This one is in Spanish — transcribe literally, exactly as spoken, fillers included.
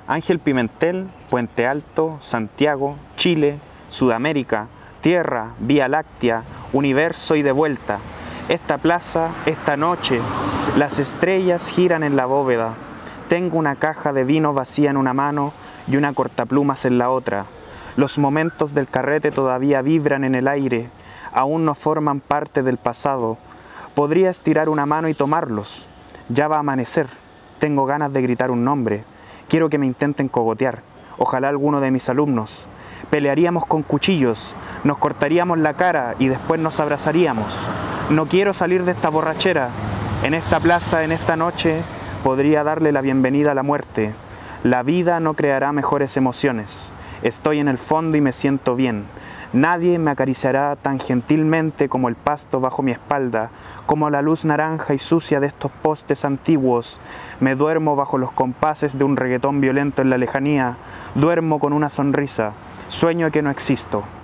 Ángel Pimentel, Puente Alto, Santiago, Chile, Sudamérica, Tierra, Vía Láctea, Universo y de vuelta. Esta plaza, esta noche, las estrellas giran en la bóveda. Tengo una caja de vino vacía en una mano y una cortaplumas en la otra. Los momentos del carrete todavía vibran en el aire, aún no forman parte del pasado. Podría estirar una mano y tomarlos. Ya va a amanecer. Tengo ganas de gritar un nombre. Quiero que me intenten cogotear. Ojalá alguno de mis alumnos. Pelearíamos con cuchillos, nos cortaríamos la cara y después nos abrazaríamos. No quiero salir de esta borrachera. En esta plaza, en esta noche, podría darle la bienvenida a la muerte. La vida no creará mejores emociones. Estoy en el fondo y me siento bien. Nadie me acariciará tan gentilmente como el pasto bajo mi espalda, como la luz naranja y sucia de estos postes antiguos. Me duermo bajo los compases de un reggaetón violento en la lejanía. Duermo con una sonrisa. Sueño que no existo.